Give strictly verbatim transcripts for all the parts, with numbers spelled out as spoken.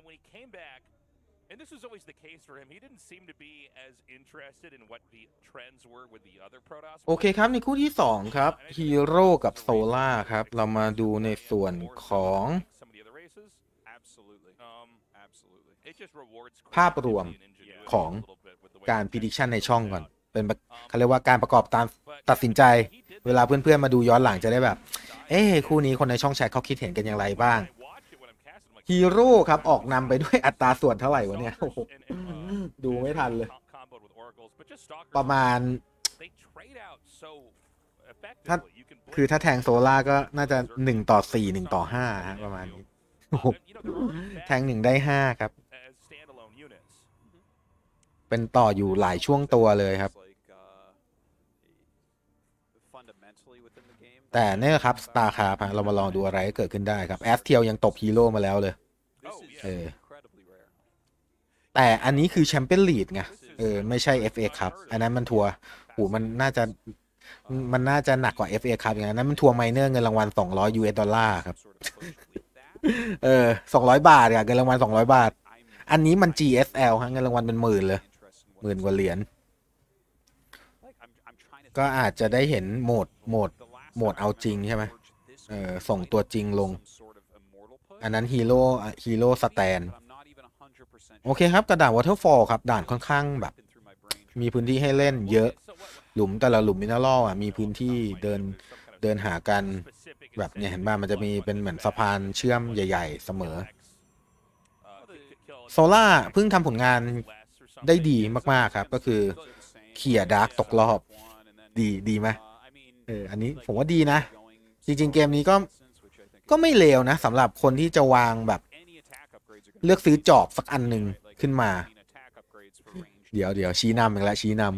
And this was always the case for him. He didn't seem to be as interested in what the trends were with the other Protoss. โอเคครับในคู่ที่สองครับฮีโร่กับโซล่าครับเรามาดูในส่วนของภาพรวมของการ prediction ในช่องก่อนเป็นเขาเรียกว่าการประกอบตามตัดสินใจเวลาเพื่อนๆมาดูย้อนหลังจะได้แบบเอ๊ะคู่นี้คนในช่องแชทเขาคิดเห็นกันอย่างไรบ้างฮีโร่ครับออกนำไปด้วยอัตราส่วนเท่าไหร่วะเนี่ยดูไม่ทันเลยประมาณถ้าคือถ้าแทงโซล่าก็น่าจะหนึ่งต่อสี่ หนึ่งต่อห้าฮะประมาณนี้แทงหนึ่งได้ห้าครับเป็นต่ออยู่หลายช่วงตัวเลยครับแต่เนี่ยครับสตาร์คาร์เรามาลองดูอะไรเกิดขึ้นได้ครับแอสเทียลยังตบฮีโร่มาแล้วเลยเออแต่อันนี้คือแชมเปี้ยนลีกไงเออไม่ใช่ เอฟ เอ ครับอันนั้นมันทัวร์โหมันน่าจะมันน่าจะหนักกว่า เอฟ เอ ครับอย่างนั้นมันทัวร์ไมเนอร์เงินรางวัลสองร้อย ยู เอส ดอลลาร์ครับเออสองร้อยบาทอะเงินรางวัลสองร้อยบาทอันนี้มัน จี เอส แอล ฮะเงินรางวัลเป็นหมื่นเลยหมื่นกว่าเหรียญก็อาจจะได้เห็นโหมดโหมดโหมดเอาจริงใช่ไหมเออส่งตัวจริงลงอันนั้นฮีโร่ฮีโร่สแตนโอเคครับกระดาษวอเตอร์ฟอลครับด่านค่อนข้างแบบมีพื้นที่ให้เล่นเยอะหลุมแต่ละหลุมมินเนอรัลอ่ะมีพื้นที่เดินเดินหากันแบบเนี่ยเห็นบ้างมันจะมีเป็นเหมือนสะพานเชื่อมใหญ่ๆเสมอโซล่าเพิ่งทำผลงานได้ดีมากๆครับก็คือเขี่ยดาร์กตกรอบดีดีไหมเอออันนี้ผมว่าดีนะจริงๆเกมนี้ก็ก็ไม่เลวนะสำหรับคนที่จะวางแบบเลือกซื้อจอบสักอันหนึ่งขึ้นมาเดี๋ยวเดี๋ยวชี้นำอีกแล้วชี้นำ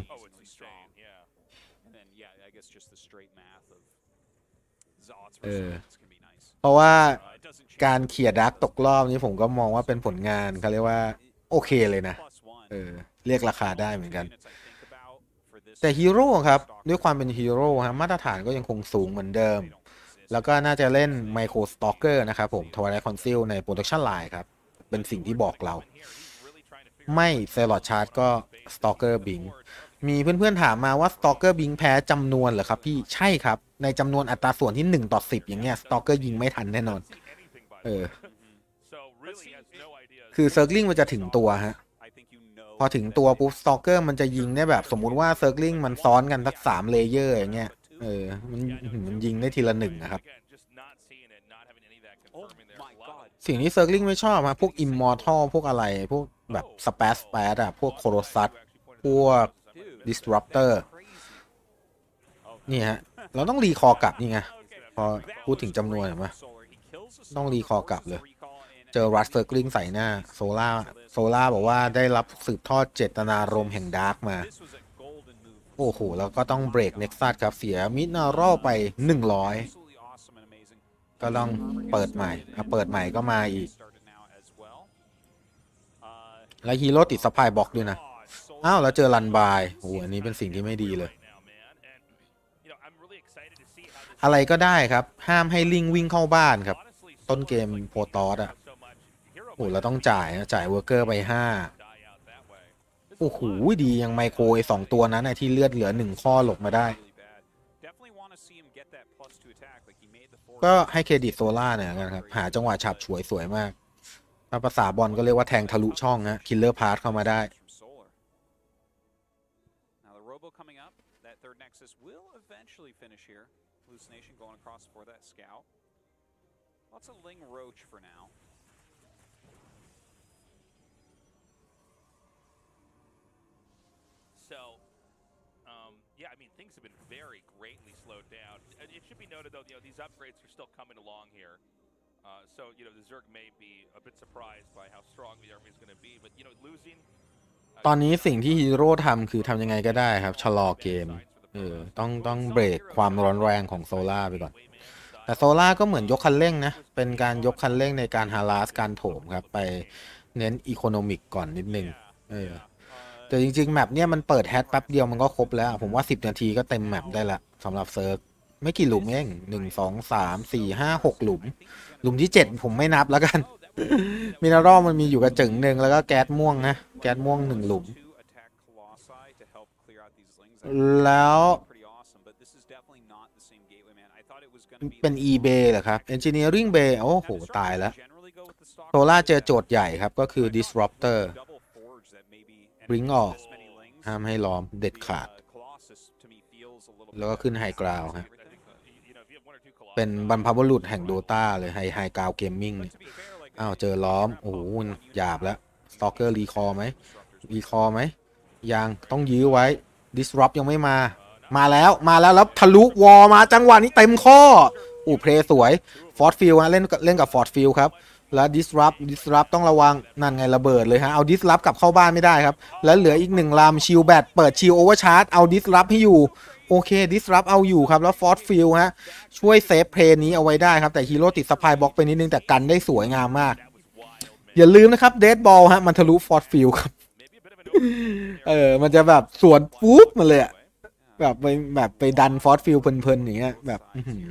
เออเพราะว่าการเขี่ยดาร์กตกรอบนี้ผมก็มองว่าเป็นผลงานเขาเรียกว่าโอเคเลยนะเออเรียกราคาได้เหมือนกันแต่ฮีโร่ครับด้วยความเป็นฮีโร่ฮะมาตรฐานก็ยังคงสูงเหมือนเดิมแล้วก็น่าจะเล่นไมโครสตอกเกอร์นะครับผมทวายไลท์คอนซิลในโปรดักชันไลน์ครับเป็นสิ่งที่บอกเราไม่เซลล์ชาร์จก็สตอกเกอร์บิงมีเพื่อนๆถามมาว่าสตอกเกอร์บิงแพ้จำนวนเหรอครับพี่ใช่ครับในจำนวนอัตราส่วนที่หนึ่งต่อสิบอย่างเงี้ยสตอกเกอร์ยิงไม่ทันแน่นอนเออคือเซิร์กลิงมันจะถึงตัวฮะพอถึงตัวปุ๊บสตอกเกอร์มันจะยิงได้แบบสมมุติว่าเซิร์กลิงมันซ้อนกันสักสามเลเยอร์อย่างเงี้ยเออมันมันยิงได้ทีละหนึ่งนะครับสิ่งที่เซิร์กลิงไม่ชอบฮะพวกอิมมอร์ทัลพวกอะไรพวกแบบสเปซแปดอะพวกโคโรซัสพวกดิสรัปเตอร์นี่ฮะเราต้องรีคอร์กลับนี่ไงพอพูดถึงจำนวนเห็นไหมต้องรีคอร์กลับเลยเจอรัสเซิร์กลิงใส่หน้าโซล่าโซล่าบอกว่าได้รับสืบทอดเจตนารมณ์แห่งดาร์กมาโอ้โหแล้วก็ต้องเบรกเน็กซัสครับเสียมินารัลไปหนึ่งร้อยก็ต้องเปิดใหม่เปิดใหม่ก็มาอีกแล้วฮีโร่ติดสปายบล็อกด้วยนะอ้าวแล้วเจอรันบายโอ้โหอันนี้เป็นสิ่งที่ไม่ดีเลยอะไรก็ได้ครับห้ามให้ลิงวิ่งเข้าบ้านครับต้นเกมโพตอสอ่ะโอ้เราต้องจ่ายนะจ่ายเวอร์เกอร์ไปห้าโอ้โหดียังไมโครไอสองตัวนั้นที่เลือดเหลือหนึ่งข้อหลบมาได้ก็ให้เครดิตโซล่าเนี่ยนะครับหาจังหวะฉับฉวยสวยมากถ้าภาษาบอลก็เรียกว่าแทงทะลุช่องฮะคิลเลอร์พาสเข้ามาได้Hallucination going across for that scout. Lots of Ling Roach for now. So, um, yeah, I mean, things have been very greatly slowed down. It should be noted, though, you know, these upgrades are still coming along here. Uh, so, you know, the Zerg may be a bit surprised by how strong the army is going to be, but, you know, losing. ตอนนี้สิ่งที่ฮีโร่ทำคือทำยังไงก็ได้ครับชะลอเกมเออต้องต้องเบรกความร้อนแรงของโซล่าไปก่อนแต่โซล่าก็เหมือนยกคันเร่งนะเป็นการยกคันเร่งในการฮาราสการโถมครับไปเน้นอีโคโนมิกก่อนนิดนึงเออแต่จริงๆแมปเนี้ยมันเปิดแฮชแป๊บเดียวมันก็ครบแล้วผมว่าสิบนาทีก็เต็มแมปได้ละสำหรับเซิร์ฟไม่กี่หลุมเองหนึ่ง สอง สาม สี่ ห้า หกหลุมหลุมที่เจ็ดผมไม่นับแล้วกันมินารัลมันมีอยู่กระจึงหนึ่งแล้วก็แก๊สม่วงนะแก๊สม่วงหนึ่งหลุมแล้วเป็น eBay เหรอครับ Engineering Bay โอ้โหตายแล้วโซล่าเจอโจทย์ใหญ่ครับก็คือ Disruptor บริงออกห้ามให้ล้อมเด็ดขาดแล้วก็ขึ้นไฮกราวฮะเป็นบรรพบุรุษแห่งโดตาเลยไฮไฮกราวเกมมิ่งเนี่ยอ้าวเจอล้อมโอ้โหหยาบแล้วสตอกเกอร์รีคอร์ไหมรีคอร์ไหมยังต้องยื้อไว้ Disrupt ยังไม่มามาแล้วมาแล้วแล้วทะลุวอลมาจังหวะนี้เต็มข้ออู้เพลย์สวยฟอร์ดฟิลฮะเล่นเล่นกับฟอร์ดฟิลครับแล้ว disrupt disrupt ต้องระวังนั่นไงระเบิดเลยฮะเอา disrupt กลับเข้าบ้านไม่ได้ครับแล้วเหลืออีกหนึ่งลำชิลแบตเปิดชิลโอเวอร์ชาร์จเอา disrupt ให้อยู่โอเค disrupt เอาอยู่ครับแล้วฟอร์ดฟิลฮะช่วยเซฟเพลย์นี้เอาไว้ได้ครับแต่ฮีโร่ติดสปายบล็อกไปนิดนึงแต่กันได้สวยงามมากอย่าลืมนะครับเดดบอลฮะมันทะลุฟอร์ดฟิลครับเออมันจะแบบสวนปุ๊บมาเลยแบบไปแบบไปดันฟอร์ดฟิลเพลินๆอย่างเงี้ยแบบ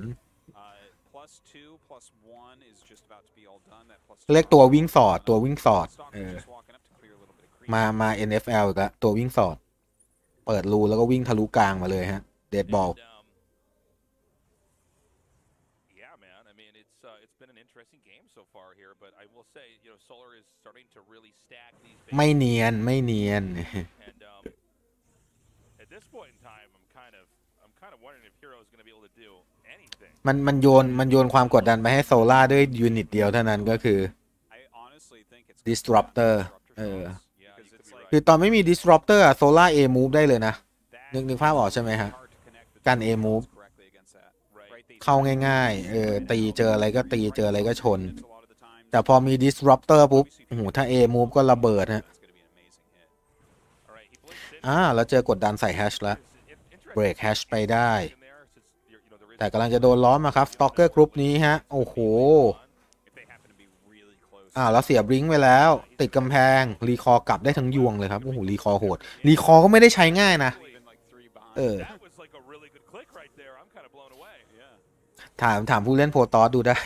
เรียกตัววิ่งสอดตัววิ่งสอดเออมามา เอ็น เอฟ แอล อีกแล้วตัววิ่งสอดเปิดรูแล้วก็วิ่งทะลุกลางมาเลยฮะเดดบอลไม่เนียนไม่เนียนมันมันโยนมันโยนความกดดันไปให้โซล่าด้วยยูนิตเดียวเท่านั้นก็คือ disruptor เออคือตอนไม่มี disruptor อะโซล่า A move ได้เลยนะนึกนึกภาพออกใช่ไหมฮะการ A move เข้าง่ายๆเออตีเจออะไรก็ตีเจออะไรก็ชนแต่พอมี disruptor ปุ๊บโอ้โหถ้า A move ก็ระเบิดฮะอ่าแล้วเจอกดดันใส่แฮชแล้วเบรกแฮชไปได้แต่กำลังจะโดนล้อมนะครับสต็อกเกอร์กรุ๊ปนี้ฮะโอ้โหอ่าแล้วเสียบลิงก์ไปแล้วติดกำแพงรีคอร์กลับได้ทั้งยวงเลยครับโอ้โหรีคอร์โหดรีคอร์ก็ไม่ได้ใช้ง่ายนะเออถามถามผู้เล่นโพตอสดูได้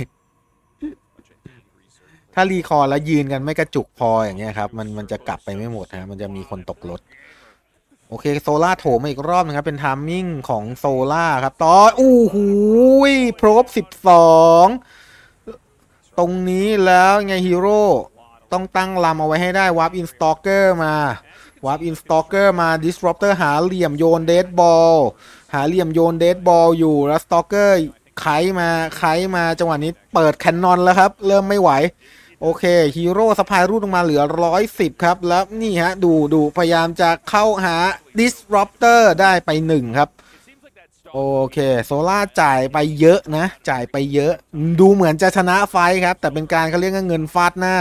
ถ้ารีคอร์แล้วยืนกันไม่กระจุกพออย่างเงี้ยครับมันมันจะกลับไปไม่หมดฮะมันจะมีคนตกรถโอเคโซล่าโถมมาอีกรอบนะครับเป็นไทมิ่งของโซล่าครับต่ออู้หูยโปรบสิบสองตรงนี้แล้วไงฮีโร่ต้องตั้งลำเอาไว้ให้ได้วาร์ปอินสตอกเกอร์มาวาร์ปอินสตอกเกอร์มาดิสรอปเตอร์หาเหลี่ยมโยนเดดบอลหาเหลี่ยมโยนเดดบอลอยู่แล้วสตอกเกอร์ไขมาไขมาจังหวะนี้เปิดแคนนอนแล้วครับเริ่มไม่ไหวโอเคฮีโร่สะพายรูดลงมาเหลือหนึ่งร้อยสิบครับแล้วนี่ฮะดูดูพยายามจะเข้าหา Disruptor ได้ไปหนึ่งครับโอเคโซล่าจ่ายไปเยอะนะจ่ายไปเยอะดูเหมือนจะชนะไฟครับแต่เป็นการเขาเรียกว่าเงินฟาดหน้า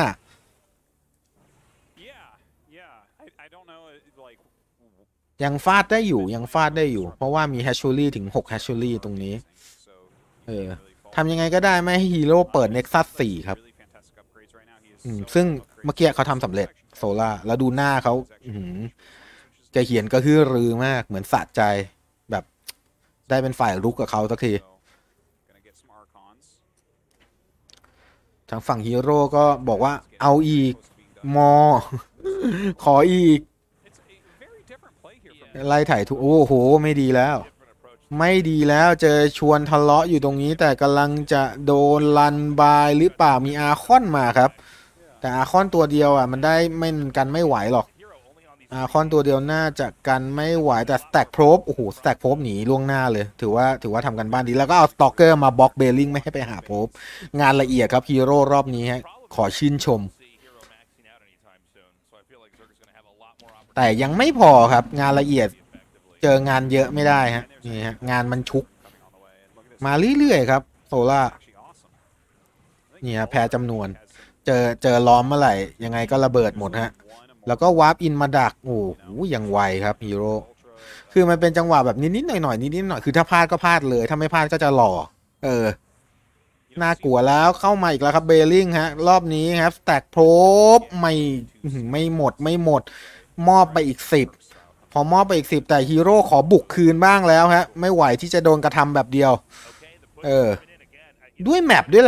ยังฟาดได้อยู่ยังฟาดได้อยู่เพราะว่ามีแฮชชูรี่ถึงหกแฮชชูรี่ตรงนี้เออทำยังไงก็ได้ไม่ให้ฮีโร่เปิดเน็กซัสสี่ครับซึ่งเมื่อกี้เขาทำสำเร็จโซล่าแล้วดูหน้าเขาจะเขียนก็คือรือมากเหมือนสะใจแบบได้เป็นฝ่ายรุกกับเขาสักทีทางฝั่งฮีโร่ก็บอกว่าเอาอีกมอขออีกไล่ถ่ายทุกโอ้โหไม่ดีแล้วไม่ดีแล้วเจอชวนทะเลาะอยู่ตรงนี้แต่กำลังจะโดนลันบายหรือเปล่ามีอาคอนมาครับแต่อาคอนตัวเดียวอ่ะมันได้ไม่กันไม่ไหวหรอกอาคอนตัวเดียวน่าจะกันไม่ไหวแต่สแต็กโพรบโอ้โหสแต็กโพรบหนีล่วงหน้าเลยถือว่าถือว่าทำกันบ้านดีแล้วก็เอาสตอกเกอร์มาบล็อกเบลลิงไม่ให้ไปหาโพรบงานละเอียดครับฮีโร่รอบนี้ฮะขอชื่นชมแต่ยังไม่พอครับงานละเอียดเจองานเยอะไม่ได้ฮะนี่ฮะงานมันชุกมาเรื่อยๆครับโซล่าเนี่ยแพ้จำนวนเจอเจอล้อมเมื่อไหร่ยังไงก็ระเบิดหมดฮะแล้วก็วาร์ปอินมาดักโอ้โหยังไวครับฮีโร่คือมันเป็นจังหวะแบบนิดๆหน่อยๆนิดๆหน่อยคือถ้าพลาดก็พลาดเลยถ้าไม่พลาดก็จะหล่อเออน่ากลัวแล้วเข้ามาอีกแล้วครับเบลลิงฮะรอบนี้ครับสแต็กโพรบไม่ไม่หมดไม่หมดมอบไปอีกสิบพอมอบไปอีกสิบแต่ฮีโร่ขอบุกคืนบ้างแล้วฮะไม่ไหวที่จะโดนกระทำแบบเดียวเออด้วยแมปด้วยแหละ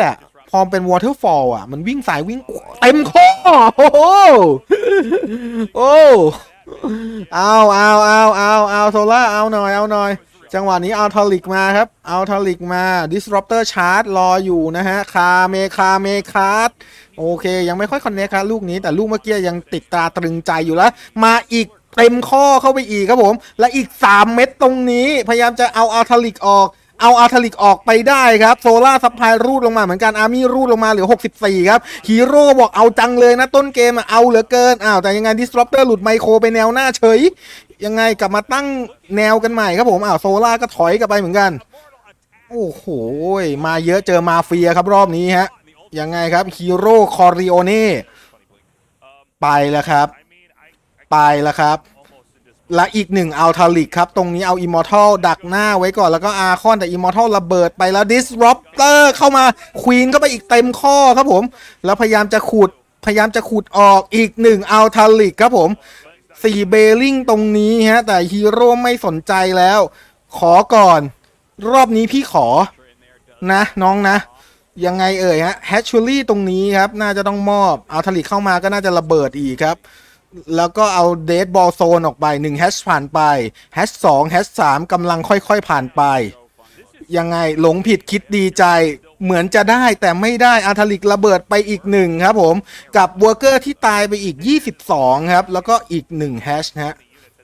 พอเป็น waterfall อ่ะมันวิ่งสายวิ่งเต็มข้อโอ้โหโอ้เอาเอาเอาเอาเอาโซล่าเอาหน่อยเอาหน่อยจังหวะนี้เอาทอลิกมาครับเอาทอลิกมา disruptor charge รออยู่นะฮะคาเมคาเมคาร์ดโอเคยังไม่ค่อยคอนเนคครับลูกนี้แต่ลูกเมื่อกี้ยังติดตาตรึงใจอยู่แล้วมาอีกเต็มข้อเข้าไปอีกครับผมและอีกสามเม็ดตรงนี้พยายามจะเอาอัลทาลิกออกเอาอัลทาลิกออกไปได้ครับโซล่าซัพพลายรูดลงมาเหมือนกันอาร์มี่รูดลงมาเหลือหกสิบสี่ครับฮีโร่บอกเอาจังเลยนะต้นเกมอ่ะเอาเหลือเกินอ้าวแต่ยังไงดิสรอปเตอร์หลุดไมโครไปแนวหน้าเฉยยังไงกลับมาตั้งแนวกันใหม่ครับผมอ้าวโซล่าก็ถอยกลับไปเหมือนกันโอ้โหมาเยอะเจอมาเฟียครับรอบนี้ฮะยังไงครับฮีโร่คอริโอเน่ไปแล้วครับไปแล้วครับและอีกหนึ่งอัลทาลิกครับตรงนี้เอาอิมมอร์ทัลดักหน้าไว้ก่อนแล้วก็อาร์คอนแต่อิมมอร์ทัลระเบิดไปแล้วดิสรอปเตอร์เข้ามาควีนเข้าไปอีกเต็มข้อครับผมแล้วพยายามจะขุดพยายามจะขุดออกอีกหนึ่งอัลทาลิกครับผมสี่เบลลิงตรงนี้ฮะแต่ฮีโร่ไม่สนใจแล้วขอก่อนรอบนี้พี่ขอนะน้องนะยังไงเอ่ยฮะแฮชชูรี่ตรงนี้ครับน่าจะต้องมอบอัลทาลิกเข้ามาก็น่าจะระเบิดอีกครับแล้วก็เอาเดดบอลโซนออกไปหนึ่งแฮชผ่านไปแฮชสองแฮชสามกำลังค่อยๆผ่านไปยังไงหลงผิดคิดดีใจเหมือนจะได้แต่ไม่ได้อาร์ทาลิกระเบิดไปอีกหนึ่งครับผมกับวอร์เกอร์ที่ตายไปอีกยี่สิบสองครับแล้วก็อีกหนึ่งแฮชฮะ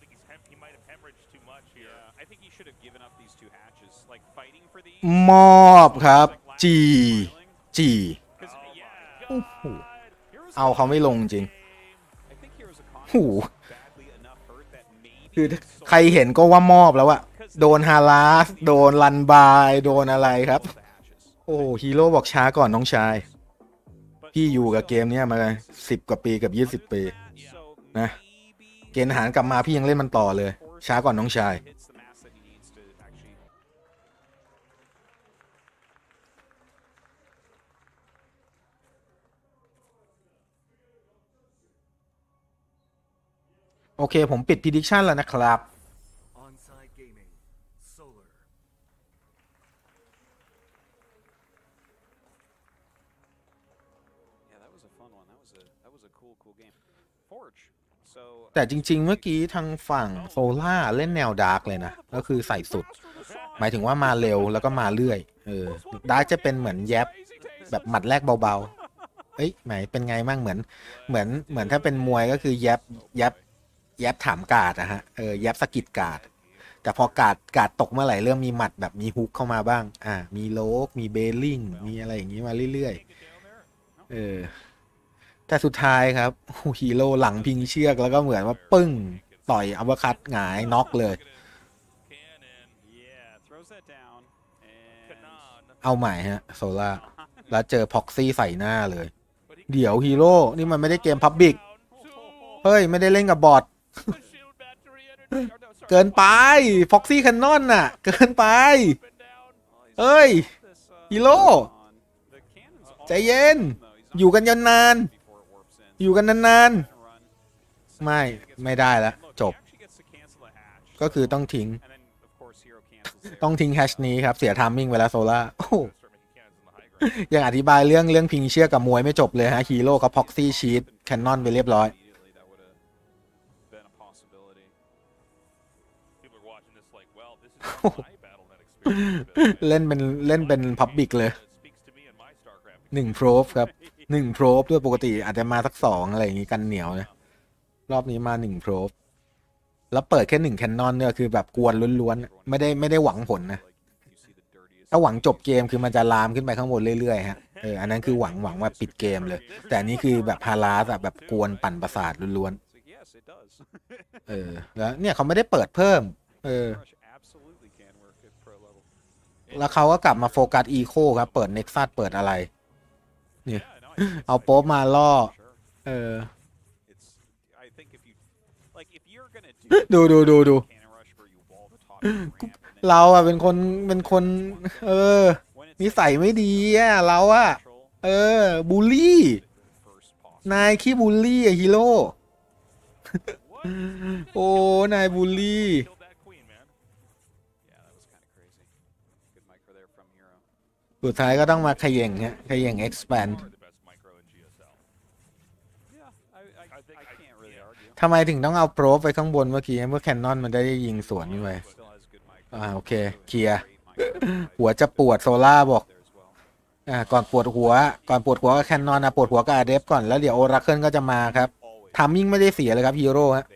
มอบครับจีจีเอาเขาไม่ลงจริงหูคือใครเห็นก็ว่ามอบแล้วอะโดนฮาราสโดนลันบายโดนอะไรครับโอ้ฮีโร่บอกช้าก่อนน้องชายพี่อยู่กับเกมนี้มาสิบกว่าปีกับยี่สิบปีนะเกณฑ์ทหารกลับมาพี่ยังเล่นมันต่อเลยช้าก่อนน้องชายโอเคผมปิด prediction แล้วนะครับแต่จริงๆเมื่อกี้ทางฝั่งโซล่าเล่นแนวดาร์กเลยนะก็คือใส่สุดหมายถึงว่ามาเร็วแล้วก็มาเรื่อยเออดาร์กจะเป็นเหมือนแยบแบบหมัดแรกเบาๆเอ้ยหมายเป็นไงมั่งเหมือนเหมือนเหมือนถ้าเป็นมวยก็คือแยบแยบแยบถามกาดอะฮะเออแยบสกิดกาดแต่พอกาดกาดตกเมื่อไหร่เริ่มมีหมัดแบบมีฮุกเข้ามาบ้างอ่ามีโลกมีเบลลิงมีอะไรอย่างนี้มาเรื่อยๆเออแต่สุดท้ายครับฮีโร่หลังพิงเชือกแล้วก็เหมือนว่าปึ้งต่อยอัปเปอร์คัตหงายน็อกเลยเอาใหม่ฮะโซล่าแล้วเจอพ็อกซี่ใส่หน้าเลยเดี๋ยวฮีโร่นี่มันไม่ได้เกมพับบิกเฮ้ยไม่ได้เล่นกับบอทเกินไปพ็อกซี่แคนนอนน่ะเกินไปเฮ้ยฮีโร่ใจเย็นอยู่กันยันนานอยู่กันนานๆไม่ไม่ได้แล้วจบก็คือต้องทิ้งต้องทิ้งแฮชนี้ครับเสียไทามมิ่งเวลาโซล่าโอ้ยังอธิบายเรื่องเรื่องพิงเชือกกับมวยไม่จบเลยฮะฮีโร่กับพ็อกซี่ชีตแคนนอนไปเรียบร้อยเล่นเป็นเล่นเป็นพับบิกเลยหนึ่งโปรฟครับหนึ่งโปรฟด้วยปกติอาจจะมาสักสองอะไรอย่างงี้กันเหนียวนะรอบนี้มาหนึ่งโปรฟแล้วเปิดแค่หนึ่งแคนนอนเนี่ยคือแบบกวนล้วนๆไม่ได้ไม่ได้หวังผลนะถ้าหวังจบเกมคือมันจะลามขึ้นไปข้างบนเรื่อยๆฮะเอออันนั้นคือหวังหวังว่าปิดเกมเลยแต่อันนี้คือแบบพาราสแบบกวนปั่นประสาทล้วนๆเออแล้วเนี่ยเขาไม่ได้เปิดเพิ่มเออแล้วเขาก็กลับมาโฟกัสอีโคครับเปิดเน็กซัสเปิดอะไรเนี่ยเอาโป๊ปมาล่อเออดูดูดูดูเราอะเป็นคนเป็นคนเออนิสัยไม่ดีอะเราอะเออบูลลี่นายขี้บูลลี่อะฮีโร่โอ้นายบูลลี่สุดท้ายก็ต้องมาขย่งฮะขย่ง expand ทำไมถึงต้องเอาโปรไปข้างบนเมื่อกี้เมื่อแคนนอนมันได้ยิงสวนขึ้นไปอ่าโอเคเคลียร์หัวจะปวดโซล่าบอกอ่าก่อนปวดหัวก่อนปวดหัวก็แคนนอนนะปวดหัวก็อาเดฟก่อนแล้วเดี๋ยวโอราเคิลก็จะมาครับทามมิ่งไม่ได้เสียเลยครับฮีโร่ฮะ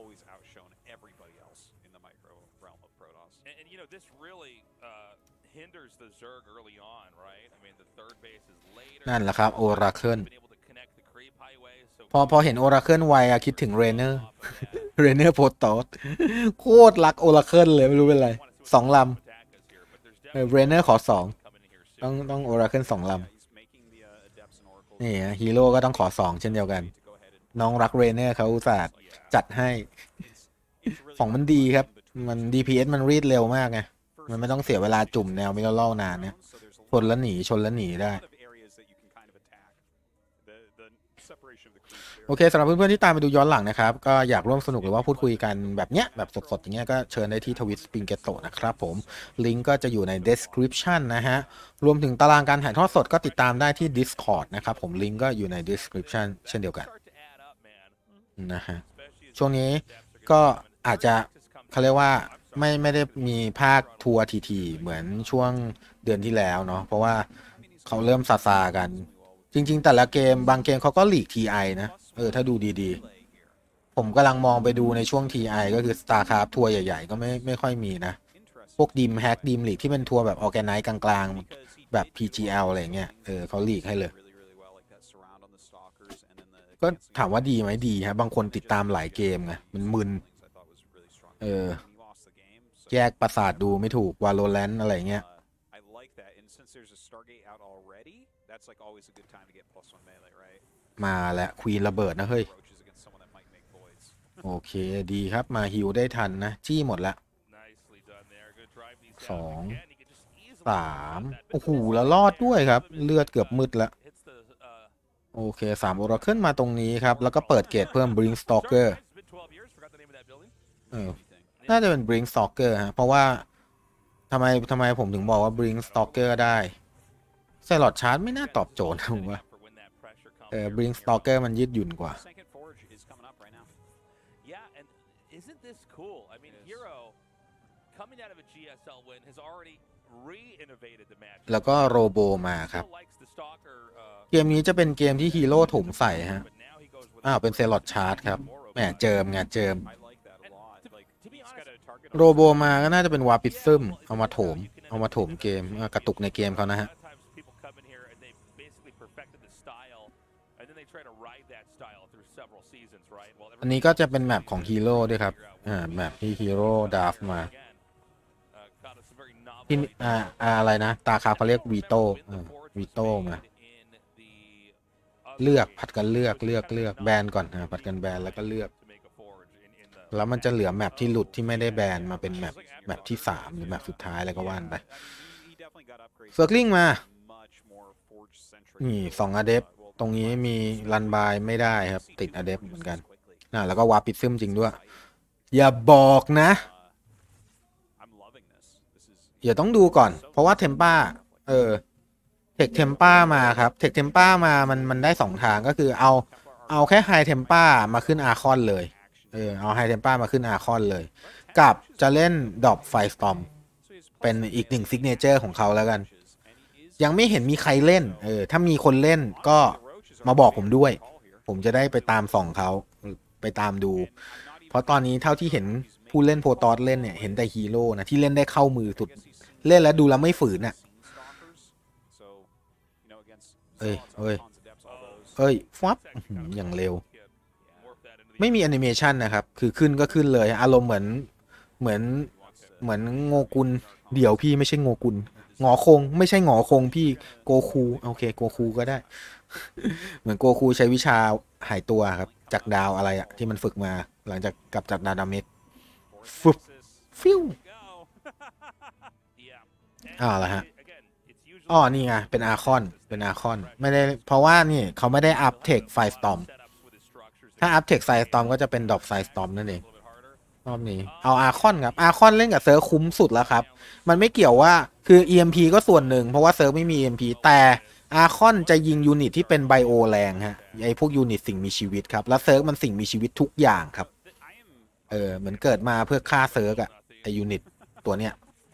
นั่นแหละครับโอราเคิลพอพอเห็นโอราเคิลไวอะคิดถึงเรเนอร์เรเนอร์โพตอสโคตรรักโอราเคิลเลยไม่รู้เป็นไรสองลำเรเนอร์ขอสองต้องต้องโอราเคิลสองลำนี่ฮีโร่ก็ต้องขอสองเช่นเดียวกันน้องรักเรเนอร์เขาอุตส่าห์จัดให้ของมันดีครับมัน ดี พี เอส มันรีดเร็วมากไงมันไม่ต้องเสียเวลาจุ่มแนวมิลเลอร์นานเนี่ยชนแล้วหนีชนแล้วหนีได้โอเคสำหรับเพื่อนๆที่ตามไปดูย้อนหลังนะครับก็อยากร่วมสนุกหรือว่าพูดคุยกันแบบเนี้ยแบบสดๆอย่างเงี้ยก็เชิญได้ที่ทวิตสปริงเกตโตนะครับผมลิงก์ก็จะอยู่ใน description นะฮะรวมถึงตารางการถ่ายทอดสดก็ติดตามได้ที่ Discord นะครับผมลิงก์ก็อยู่ใน description เช่นเดียวกันนะฮะช่วงนี้ก็อาจจะเขาเรียกว่าไม่ไม่ได้มีภาคทัวร์ทีๆเหมือนช่วงเดือนที่แล้วเนาะเพราะว่าเขาเริ่มซาซากันจริงๆแต่ละเกมบางเกมเขาก็หลีก ที ไอ นะเออถ้าดูดีๆผมกำลังมองไปดูในช่วง ที ไอ ก็คือ StarCraft ทัวร์ใหญ่ๆก็ไม่ไม่ค่อยมีนะพวกดีมแฮกดีมลีกที่เป็นทัวร์แบบออร์แกไนซ์กลางๆแบบ พี จี แอล อะไรเงี้ยเออเขาหลีกให้เลยก็ถามว่าดีไหมดีฮะบางคนติดตามหลายเกมไงมันมึนเออแยกประสาทดูไม่ถูก Valorant อะไรเงี้ยมาแล้วควีนระเบิดนะเฮ้ยโอเคดีครับมาฮิวได้ทันนะจี้หมดละสองสามโอ้โหแล้วรอดด้วยครับเลือดเกือบมืดแล้วโอเคสามโอราเคิลมาตรงนี้ครับแล้วก็เปิดเกตเพิ่ม Blink Stalker เออน่าจะเป็น Blink Stalker ฮะเพราะว่าทำไมทำไมผมถึงบอกว่า Blink Stalker ได้ไซลอดชาร์จไม่น่าตอบโจทย์ผมว่าเออ Blink Stalker มันยืดหยุ่นกว่าแล้วก็โรโบมาครับเกมนี้จะเป็นเกมที่ฮีโร่ถมใส่ฮะอ้าวเป็นเซลอดชาร์จครับแหมเจิมไงเจิมโรโบมาก็น่าจะเป็นวาปิซึมเอามาโถมเอามาโถมเกมกระตุกในเกมเขานะฮะอันนี้ก็จะเป็นแมปของฮีโร่ด้วยครับอ่าแมปที่ฮีโร่ดราฟมาที่อ่าอะไรนะตาคาเขาเรียกวีโต้วีโต้มาเลือกผัดกันเลือกเลือกเลือกแบนก่อนนะผัดกันแบนแล้วก็เลือกแล้วมันจะเหลือแมปที่หลุดที่ไม่ได้แบนมาเป็นแมปแมปที่สามหรือแมปสุดท้ายอะไรก็ว่านไปเซิร์คลิงมานี่สองอเดฟตรงนี้มีรันบายไม่ได้ครับติดอเดฟเหมือนกันน่ะแล้วก็วาปิดซึมจริงด้วยอย่าบอกนะอย่าต้องดูก่อนเพราะว่าเทมป้าเออเทคเทมป้ามาครับเทคเทมป้ามามันมันได้สองทางก็คือเอาเอาแค่ไฮเทมป้ามาขึ้นอาร์คอนเลยเออเอาไฮเทมป้ามาขึ้นอาร์คอนเลยกับจะเล่นดรอปไฟสตอมเป็นอีกหนึ่งซิกเนเจอร์ของเขาแล้วกันยังไม่เห็นมีใครเล่นเออถ้ามีคนเล่นก็มาบอกผมด้วยผมจะได้ไปตามส่องเขาไปตามดูเพราะตอนนี้เท่าที่เห็นผู้เล่นโพตอสเล่นเนี่ยเห็นแต่ฮีโร่นะที่เล่นได้เข้ามือสุดเล่นแล้วดูแล้วไม่ฝืนอ่ะเอ้ยเอ้ยเอ้ยฟับอย่างเร็วไม่มีแอนิเมชันนะครับคือขึ้นก็ขึ้นเลยอารมณ์เหมือนเหมือนเหมือนโงกุลเดี๋ยวพี่ไม่ใช่โงกุลงอคงไม่ใช่งอคงพี่โกคูโอเคโกคูก็ได้ เหมือนโกคูใช้วิชาหายตัวครับจากดาวอะไรอะที่มันฝึกมาหลังจากกลับจากดาวดาเมจฟึบฟิวอ่าละฮะอ๋อนี่ไงเป็นอาร์คอนเป็นอาร์คอนไม่ได้เพราะว่านี่เขาไม่ได้อัพเทคไฟสตอมถ้าอัพเทคไฟสตอมก็จะเป็นดรอปไฟสตอมนั่นเองรอบนี้เอาอาคอนครับอาคอนเล่นกับเซิร์ฟคุ้มสุดแล้วครับมันไม่เกี่ยวว่าคือ อี เอ็ม พี ก็ส่วนหนึ่งเพราะว่าเซิร์ฟไม่มี อี เอ็ม พี แต่อาคอนจะยิงยูนิตที่เป็นไบโอแรงฮะไอพวกยูนิตสิ่งมีชีวิตครับแล้วเซิร์ฟมันสิ่งมีชีวิตทุกอย่างครับเออเหมือนเกิดมาเพื่อฆ่าเซิร์ฟอะไอยูนิตตัวเนี้ย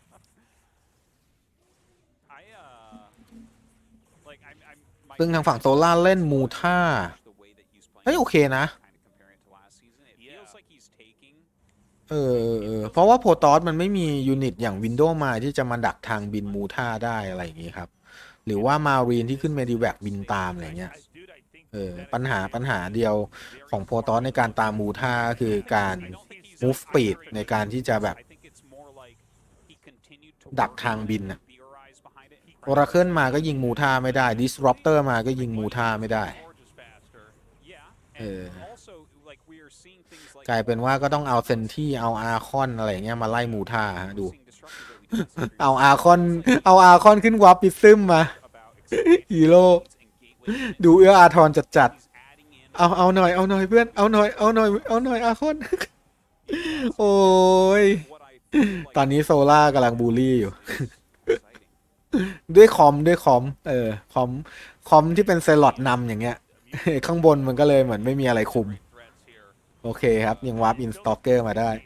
ซึ่งทางฝั่งโซล่าเล่นมูท่าเฮ้ยโอเคนะเออเออเพราะว่าโพตอสมันไม่มียูนิตอย่างวินโดว์มาที่จะมาดักทางบินมูท่าได้อะไรอย่างงี้ครับหรือว่ามารีนที่ขึ้นเมดิแวกบินตามอะไรเงี้ยเออปัญหาปัญหาเดียวของโพตอสในการตามมูท่าคือการมูฟสปีดในการที่จะแบบดักทางบินอะโอราเคิลมาก็ยิงมูท่าไม่ได้ดิสรอปเตอร์มาก็ยิงมูท่าไม่ได้เออกลายเป็นว่าก็ต้องเอาเซนที่เอาอาร์คอนอะไรเงี้ยมาไล่มูท่าฮะดูเอาอาร์คอนเอาอาร์คอนขึ้นวาร์ปิซึมมาฮีโร่ดูเอื้ออาทรจัดจัดเอาเอาหน่อยเอาหน่อยเพื่อนเอาหน่อยเอาหน่อยเอาหน่อยอาร์คอนโอ้ยตอนนี้โซล่ากำลังบูลลี่อยู่ด้วยคอมด้วยคอมเออคอมคอมที่เป็นเซลล็อตนำอย่างเงี้ยข้างบนมันก็เลยเหมือนไม่มีอะไรคุมโอเคครับยังวาร์ปอินสต็อกเกอร์มาได้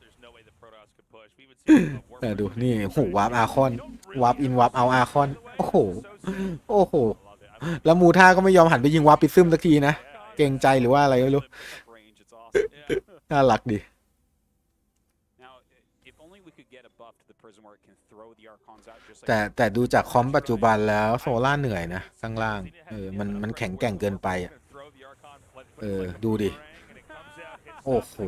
แต่ดูนี่โหวาร์ปอาร์คอนวาร์ปอินวาร์ปเอาอาร์คอนโอ้โหโอ้โหแล้วมูท่าก็ไม่ยอมหันไปยิงวาร์ปปิซึมสักทีนะเกรงใจหรือว่าอะไรไม่รู้น่ารักดีแต่แต่ดูจากคอมปัจจุบันแล้วโซล่าเหนื่อยนะข้างล่างเออมันมันแข็งแกร่งเกินไปเออดูดิโอ้โห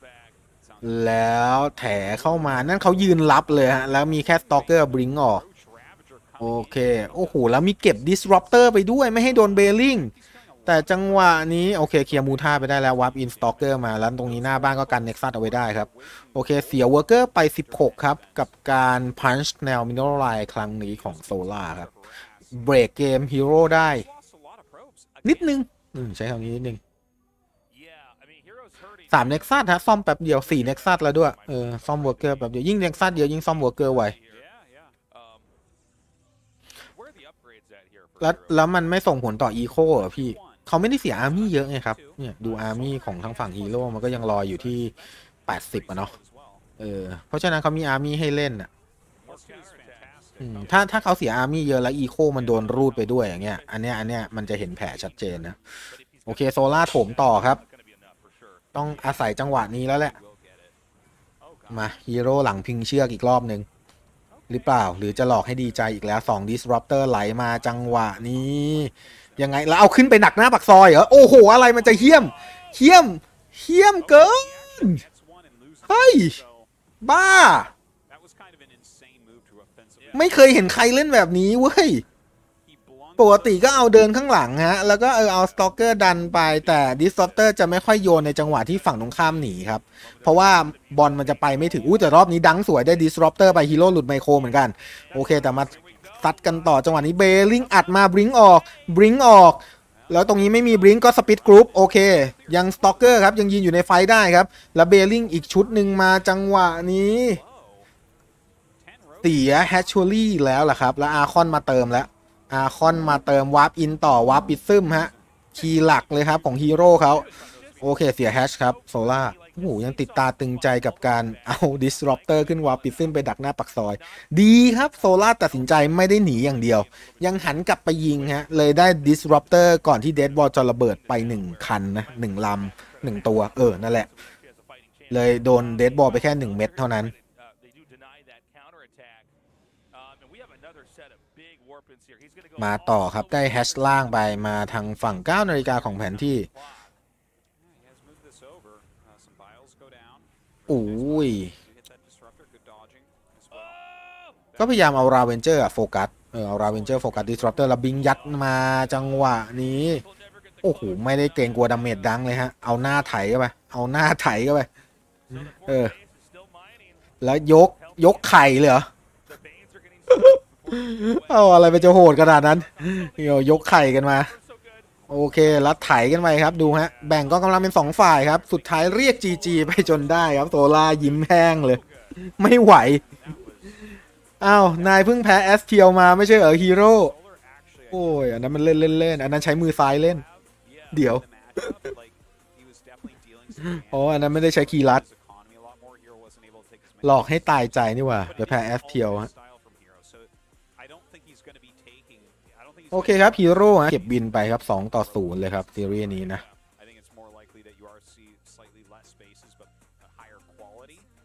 แล้วแถเข้ามานั่นเขายืนรับเลยฮะแล้วมีแค่สตอกเกอร์บลิงออกโอเคโอ้โหแล้วมีเก็บ disruptor ไปด้วยไม่ให้โดนเบลลิงแต่จังหวะนี้โอเคเคลียร์มูท่าไปได้แล้ววับอินสต็อกเกอร์มาแล้วตรงนี้หน้าบ้านก็กันเน็กซัสเอาไว้ได้ครับโอเคเสียเวอร์เกอร์ไปสิบหกครับกับการพันช์แนวมินอลไลน์ครั้งนี้ของโซล่าครับเบรกเกมฮีโร่ได้นิดนึงใช้คำนี้นิดนึงสามเน็กซัสฮะซ่อมแป๊บเดียวสี่เน็กซัสแล้วด้วยเออซ่อมเวอร์เกอร์แป๊บเดียวยิ่งเน็กซัสเดียวยิ่งซ่อมเวอร์เกอร์ไวแล้วแล้วมันไม่ส่งผลต่ออีโคอ่ะพี่เขาไม่ได้เสียอาร์มี่เยอะไงครับเนี่ยดูอาร์มี่ของทางฝั่งฮีโร่มันก็ยังรออยู่ที่แปดสิบอ่ะเนาะเออเพราะฉะนั้นเขามีอาร์มี่ให้เล่นอ่ะถ้าถ้าเขาเสียอาร์มี่เยอะแล้วอีโคมันโดนรูดไปด้วยอย่างเงี้ยอันเนี้ยอันเนี้ยมันจะเห็นแผลชัดเจนนะโอเคโซล่าโถมต่อครับต้องอาศัยจังหวะนี้แล้วแหละมาฮีโร่หลังพิงเชือกอีกรอบหนึ่งหรือเปล่าหรือจะหลอกให้ดีใจอีกแล้วสอง disruptor ไหลมาจังหวะนี้ยังไงแล้วเอาขึ้นไปหนักหน้าปากซอยเหรอโอ้โหอะไรมันจะเหี้ยมเหี้ยมเหี้ยมเกินเฮ้ยบ้าไม่เคยเห็นใครเล่นแบบนี้เว้ยปกติก็เอาเดินข้างหลังฮะแล้วก็เออเอาสต็อกเกอร์ดันไปแต่ดิสต็อกเกอร์จะไม่ค่อยโยนในจังหวะที่ฝั่งตรงข้ามหนีครับเพราะว่าบอลมันจะไปไม่ถึงอู้แต่รอบนี้ดังสวยได้ดิสรอปเตอร์ไปฮีโร่หลุดไมโครเหมือนกันโอเคแต่มาซัดกันต่อจังหวะนี้เบลลิงอัดมาบลิงออกบลิงออกแล้วตรงนี้ไม่มีบลิงก็สปิดกรุ๊ปโอเคยังสต็อกเกอร์ครับยังยืนอยู่ในไฟได้ครับแล้วเบลลิงอีกชุดหนึ่งมาจังหวะนี้เสียแฮชชูรี่แล้วล่ะครับแล้วอาร์คอนมาเติมแล้วอาร์คอนมาเติมวาร์ปอินต่อวาร์ปปิซึมฮะคีย์หลักเลยครับของฮีโร่เขาโอเคเสียแฮชครับโซล่าโอ้โหยังติดตาตึงใจกับการเอาดิสรอปเตอร์ขึ้นวาร์ปปิซึมไปดักหน้าปักซอยดีครับโซล่าตัดสินใจไม่ได้หนีอย่างเดียวยังหันกลับไปยิงฮะเลยได้ดิสรอปเตอร์ก่อนที่เดดบอลจะระเบิดไปหนึ่งคันนะหนึ่งลำหนึ่งตัวเออนั่นแหละเลยโดนเดดบอลไปแค่หนึ่งเม็ดเท่านั้นมาต่อครับได้แฮชล่างไปมาทางฝั่งเก้านาฬิกาของแผนที่โอ้ยก็พยายามเอาราเวนเจอร์โฟกัสเออเอาราเวนเจอร์โฟกัสดิสรอปเตอร์แล้วบิงยัดมาจังหวะนี้โอ้โหไม่ได้เกรงกลัวดาเมจดังเลยฮะเอาหน้าไถเข้าไปเอาหน้าไถเข้าไปเออแล้วยกยกไข่เลยเหรอเอาอะไรไปจะโหดขนาดนั้นเดี๋ยวยกไข่กันมาโอเคแล้วไถกันไปครับดูฮะแบ่งกองกำลังเป็นสองฝ่ายครับสุดท้ายเรียก จี จี ไปจนได้ครับโซล่ายิ้มแห้งเลยไม่ไหวอ้าวนายเพิ่งแพ้แอสเทียลมาไม่ใช่เหรอฮีโร่โอ้ยอันนั้นมันเล่นเล่นเล่นอันนั้นใช้มือซ้ายเล่นเดี๋ยวอ๋ออันนั้นไม่ได้ใช้คีย์ลัดหลอกให้ตายใจนี่หว่าไปแพ้แอสเทียลฮะโอเคครับฮีโร่ฮะเก็บบินไปครับสองต่อศูนย์เลยครับซีรีส์นี้นะ